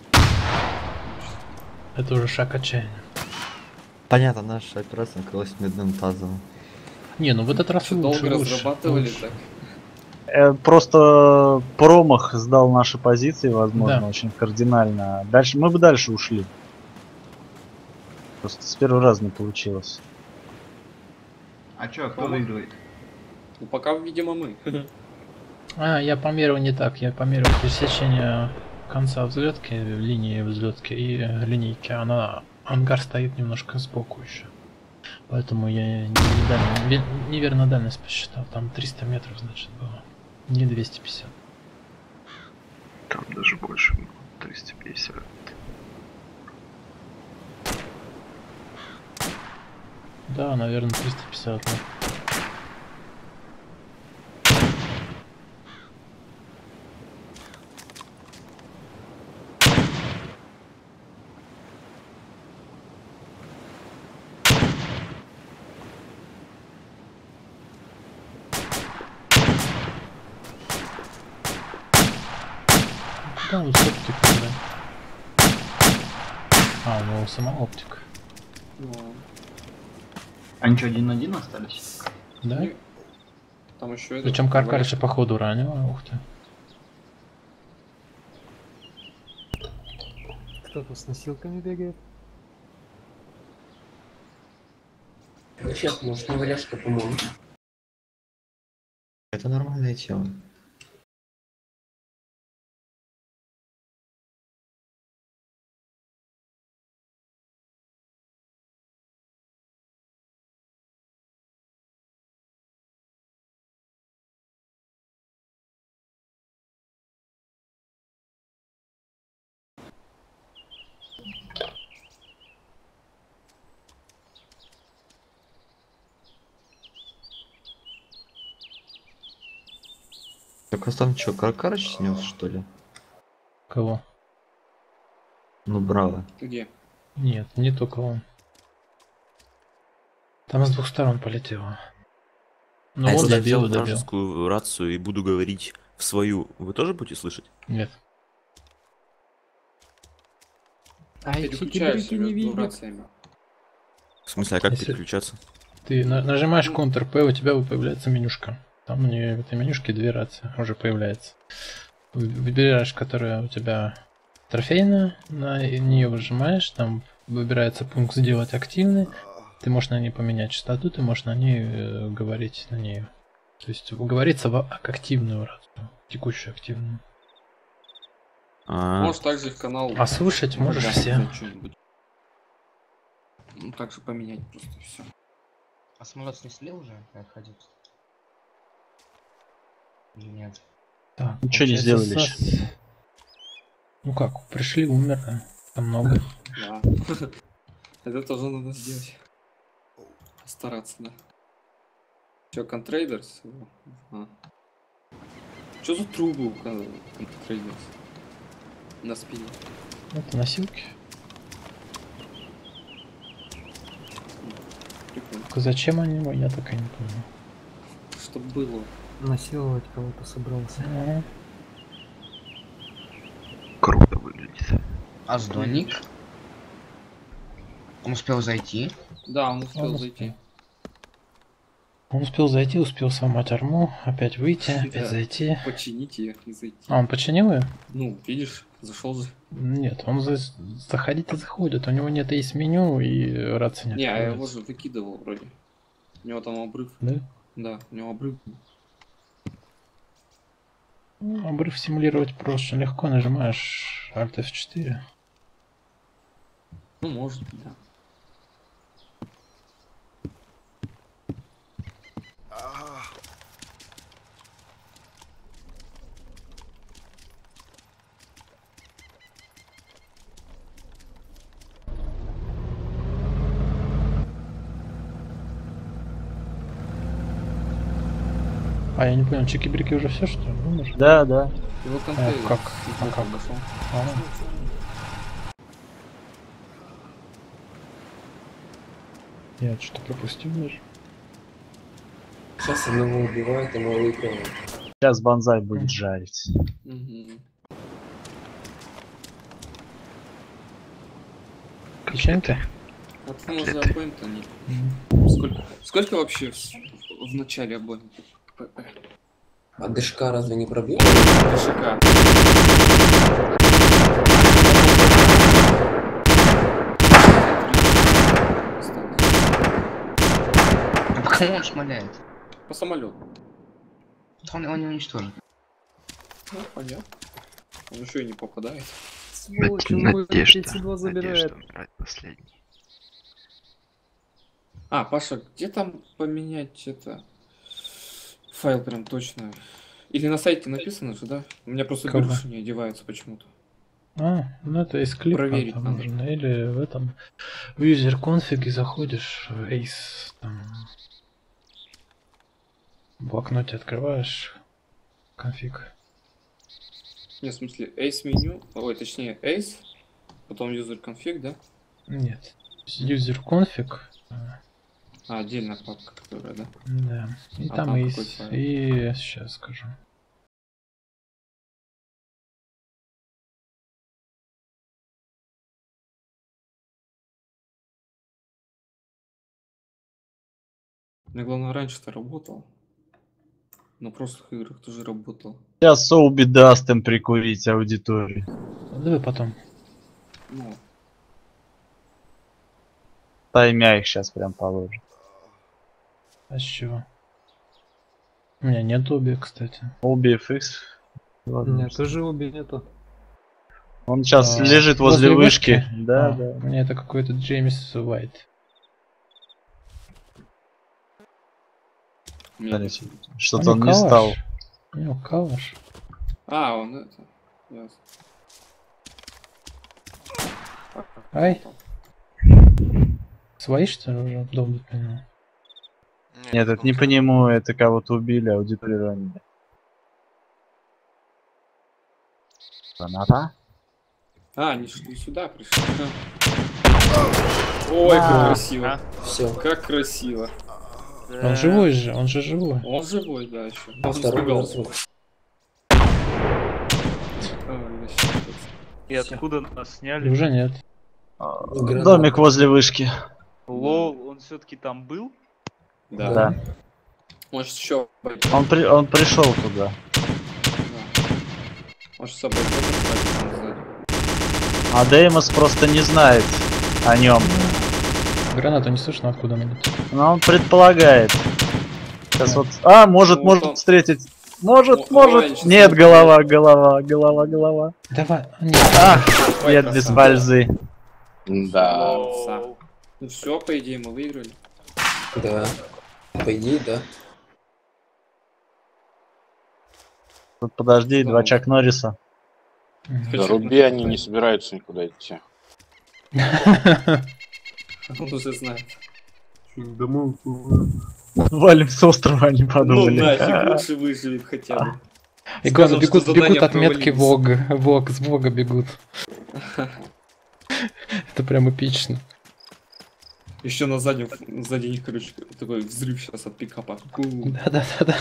Это уже шаг отчаяния. Понятно, наша операция накрылась медным тазом. Не, ну в этот раз Что, лучше, долго лучше, разрабатывали лучше. так? Э, Просто промах сдал наши позиции, возможно, Да. очень кардинально. Дальше мы бы дальше ушли. Просто с первого раза не получилось. А чё, кто Рома? выигрывает? Ну пока, видимо, мы. А, я померил не так. Я померил пересечение конца взлетки, линии взлетки и э, линейки. Она ангар стоит немножко сбоку еще. Поэтому я не, не дальность- ве- неверно дальность посчитал. Там триста метров, значит, было. Не двести пятьдесят. Там даже больше было. триста пятьдесят. Да, наверное, триста пятьдесят. да. там вот с оптикой, да. А, ну сама оптика. Ну, Они что, один на один остались? Да? ну, там еще это. Причем Каркарыча походу ранила, ух ты. Кто-то с носилками бегает. Сейчас, может, не валяшка поможет. Это нормальное тело. Так а там что, Каркарыч снес, что ли? Кого? Ну, браво. Где? Нет, не только он. Там с двух сторон полетело. Ну а вот если я добил, взял добил. вражескую рацию и буду говорить в свою, вы тоже будете слышать? Нет. Ай, Переключаешься чики-брики не между видят. рациями. В смысле, а как Если- переключаться? Ты на- нажимаешь Ctrl-P, у тебя появляется менюшка. Там у нее в этой менюшке две рации уже появляется. Вы- Выбираешь, которая у тебя трофейная, на нее выжимаешь, там выбирается пункт «Сделать активный». Ты можешь на ней поменять частоту, ты можешь на ней э, говорить на нее. То есть говорится в а- активную рацию, текущую активную. А, Можешь также в канал. А слушать можешь Да, все. сказать что-нибудь. Ну так же поменять просто все. А самолет снесли уже, как ходить? Или нет? Так, Ничего не получается, сделали сас- еще. Ну как, пришли, умерли. Там много. Да. Это тоже надо сделать. Стараться, да. Че, контрейдерс? А. Что за трубы у кон- контрейдерс? На спине. Это носилки. Прикольно. Только зачем они ему, я так и не понял. Чтоб было. Насиловать кого-то собрался. Ага. Круто выглядит. А сдонник? Он успел зайти? Да, он успел Он зайти. Он успел зайти, успел сломать арму, опять выйти, опять Да. зайти. Починить ее и зайти. А, он починил ее? Ну, видишь, зашел же. Нет, он за... заходить и заходит. У него нет из меню и рации нет. Не, а я его же выкидывал вроде. У него там обрыв. Да? Да, у него обрыв. был. Ну, обрыв симулировать просто легко, нажимаешь Alt эф четыре. Ну, может быть, да. А, я не понял, чики-брики уже все, что ли? Ну, может? Да, да. Его А, контейнер. как? с А боком как? дошел. А, я что-то пропустил даже. Сейчас одного убивают, а мы выигрываем. Сейчас банзай будет жарить. Мгм. Печеньки? А там уже обоим-то нет. Сколько, сколько вообще в, в начале обоим? ПП? А ДШК разве не пробил? ДШК. А по кому он шмаляет? По самолету. Он его не уничтожит. Ну, понятно. Он еще и не попадает. Сволочь, он мой Надежда, тридцать два забирает. Надежда умирает последний. А, Паша, где там поменять это? Файл прям точно. Или на сайте написано же, да? У меня просто Кого? беруши не одеваются почему-то. А, ну это из клипа Проверить там надо. нужно. Или в этом в user config заходишь в Ace, там в блокноте открываешь конфиг. Не, в смысле, Ace меню, ой, точнее, Ace, потом user config, да? Нет. User config. А, отдельная папка, которая, да? Да. И А там, там Ace. какой файл? И сейчас скажу. Мне главное раньше-то работал. На прошлых играх тоже работал. Сейчас Соуби даст им прикурить аудиторию. Давай потом. Ну, Таймя их сейчас прям положит. А с чего? У меня нет оби, кстати. Оби эф икс. У меня тоже оби нету. Он сейчас А, лежит возле, вышки. Да, А, да. У меня это какой-то Джеймс Уайт. Смотрите, что-то А он ну, не калаш. стал. Ну, калаш. А, он это. Ясно. Ай. Свои, что ли, уже долбят меня? Нет, это не по нему, это кого-то убили, аудиторию ранили. Граната? А, они шли сюда, пришли. Ой, как А. красиво. Всё. Как красиво. Он живой же, он же живой. Он живой, да, еще. А Он второй испугался. мертвый. Ой, вообще. И откуда нас сняли? Уже нет. Домик возле вышки. Лол, он все-таки там был? Да. Да. Может еще. Он, при... он пришел туда. Может с собой там сзади. А Деймос просто не знает о нем. Гранату не слышно, откуда она летит. Но он предполагает. Сейчас вот. А, может, Ну, может там- встретить. Может, О, может. ой, сейчас Нет, я- голова, голова, голова, голова. Давай. Нет. А, Ой, нет, красава. без пальзы. Да. Красава. Ну все, по идее, мы выиграли. Да. По идее, да. Тут подожди, два Чак Норриса. Да руби, они не собираются никуда идти. Он уже знает. Домой. Валим с острова, они Ну подумали. нафиг, лучше выживет хотя бы. И главное, Сказал, бегут, что бегут задание от метки провалилось. Вог. Вог, с Вога бегут. Это прям эпично. Еще на заднем, сзади них, короче, такой взрыв сейчас от пикапа. Да-да-да-да.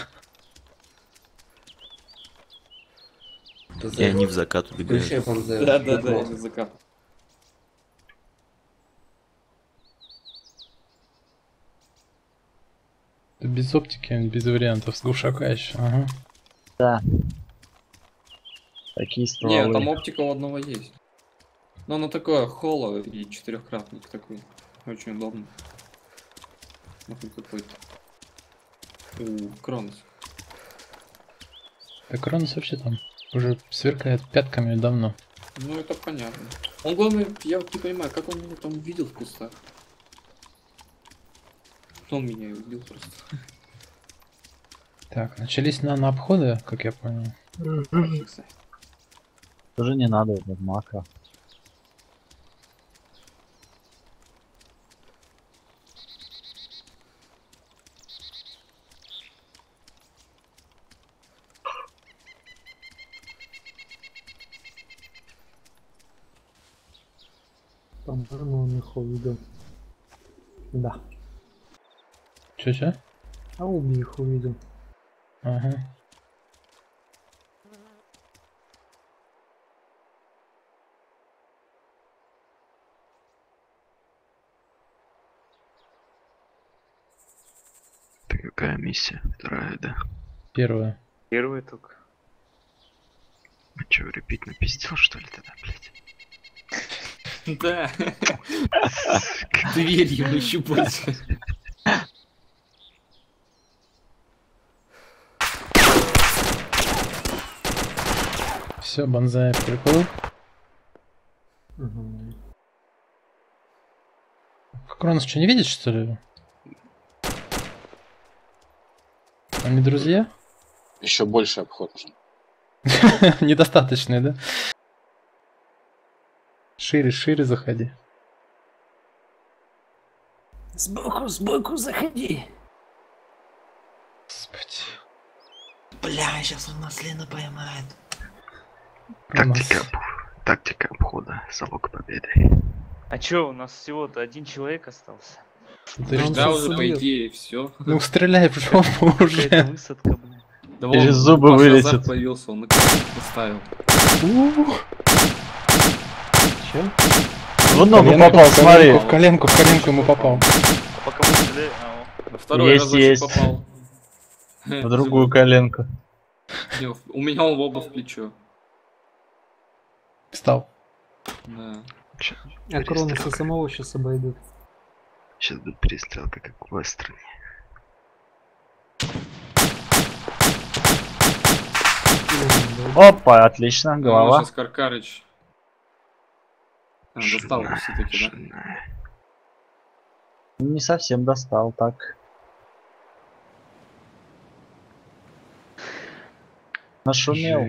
И они в закат убегают. Да, да, да, я закат. Без оптики, без вариантов, с глушака еще. Ага. Да. Такие стволы. Не, там оптика у одного есть. Но она такое холо и четырехкратник такой. Очень удобно. Ну хоть какой-то. У, Кронос. Да Кронос вообще там уже сверкает пятками давно. Ну это понятно. Он главное, я вот не понимаю, как он меня там увидел в кустах. Он меня и убил просто. Так, начались на, на обходы, как я понял. Тоже не надо, это макро. По-моему, он их увидел. Да. Чё-чё? А Уби их увидел. Ага. Это какая миссия? Вторая, да? Первая. Первый только. А чё, репит напиздил, что ли, тогда, блядь? Да. Дверью еще больше. Все, банзай приплыл. Угу. Кронос что, не видит, что ли? Они друзья? Еще больше обход нужен. Недостаточный, да? Шире, шире заходи. Сбоку, сбоку заходи. Господи. Бля, сейчас он нас Лена поймает. Тактика, об- тактика обхода, залог победы. А чё, у нас всего-то один человек остался? Да, уже по идее все. Ну стреляй в жопу уже. Высадка, блин. Да Через вон, зубы Паша вылетит. назад появился, он наконец поставил. Че? В ногу попал, смотри. В коленку, в коленку ему попал. А по кому стреляй? А, о. Второй Есть, разочек есть. попал. В другую коленку. Не, у меня он оба в плечо. Встал. Да. А Кроноса самого сейчас обойдут. Сейчас будет перестрелка, как в вестерне. Опа, отлично, голова. Сейчас Каркарыч. А, достал все-таки, да? Не совсем достал, так. Нашумел.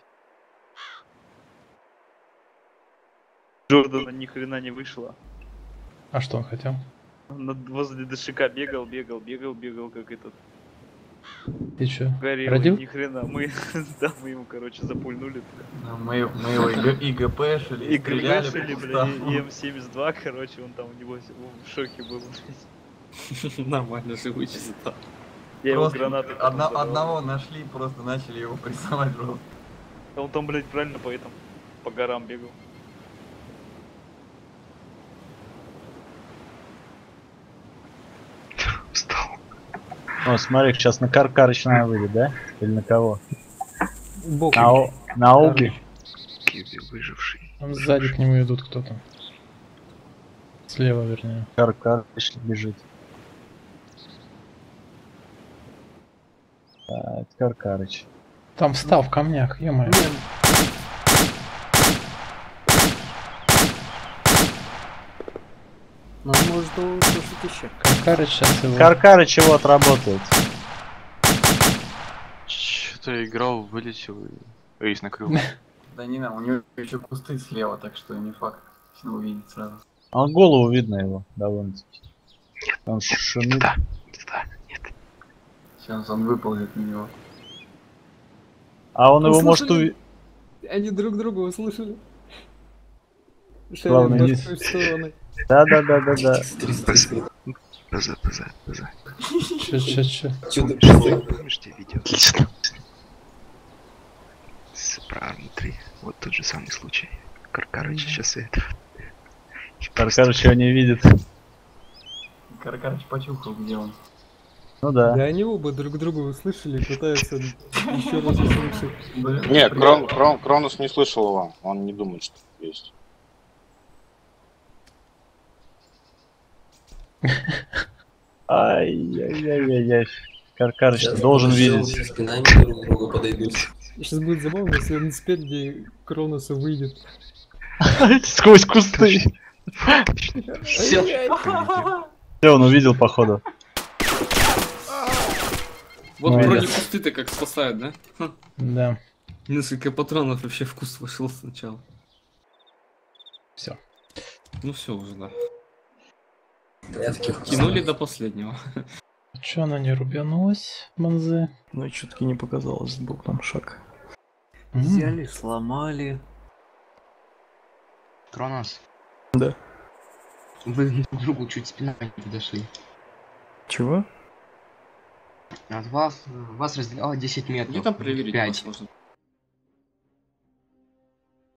Джордана ни хрена не вышло. А что он хотел? Он над- возле ДШК бегал, бегал, бегал, бегал, как этот. И чё? Горел, Родил? ни хрена. Мы, да, мы ему, короче, запульнули. Да, мы, мы его и гэ- и ГПшили, и И стреляли ГПшили, по бля, кустам. и М семьдесят два, короче, он там у него в шоке был. Нормально живой чистота. Я его Просто гранаты одна- потом одного нашли, просто начали его прессовать жестко. Он там, блядь, правильно по этому, по горам бегал. О, смотри, сейчас на Каркарыч на выйдет, да? Или на кого? Боком. На, О- на Оби. Киви выживший. Там сзади к нему идут кто-то. Слева, вернее. Каркарыч бежит. Так, Каркарыч. Там встал в камнях, ё-моё. Ну, может, его услышать еще. Каркарыч сейчас его... Каркарыч его отработает. Что-то играл, вылетел и рейс накрыл. Да не на, у него еще кусты слева, так что не факт, что увидит сразу. А голову видно его довольно-таки. Он шумит. Сейчас он выползет на него. А он его может Услышали? увидеть. Они друг друга услышали. Главное, Шерим не- в той стороны. Да, да, да, да, да. ПЗ, ПЗ, ПЗ. Чё, чё, чё? Помнишь те видео? С про Арм три. Вот тот же самый случай. Каркарыч сейчас это. Каркарыч его не видит. Каркарыч почухал, где он. Ну да. Да они оба друг друга услышали и пытаются еще раз услышать. Не, Крон, Крон- Кронос не слышал его. Он не думает, что есть. Ай-яй-яй-яй-яй. Каркарыч должен видеть. спинами друг другу подойдут. Сейчас будет забавно, если он спереди Кроноса выйдет. Сквозь кусты. Все. Все, он увидел, походу. Вот Ну, вроде да. кусты-то как спасают, да? Ха. Да. Несколько патронов вообще в куст вошел сначала. Все. Ну все уже, да. Я таких Кинули до последнего. Чё она не рубянулась, Манзе? Ну и чё-таки не показалось, был там шаг. взяли, сломали. Кронос. Да. Вы друг другу чуть спинами не подошли. Чего? От вас, вас разделяло десять метров. Где там проверить пять. вас можно?